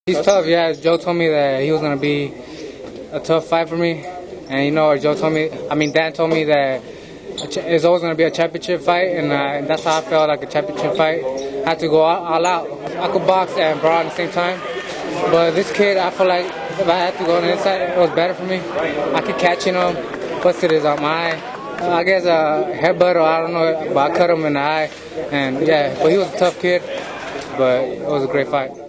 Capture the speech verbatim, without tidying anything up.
He's tough, yeah. Joe told me that he was going to be a tough fight for me. And, you know, Joe told me, I mean, Dan told me that it's always going to be a championship fight, and uh, that's how I felt, like a championship fight. I had to go all, all out. I could box and brawl at the same time. But this kid, I feel like if I had to go on the inside, it was better for me. I could catch him, busted his um, eye. Uh, I guess a uh, headbutt, or I don't know, but I cut him in the eye. And, yeah, but he was a tough kid, but it was a great fight.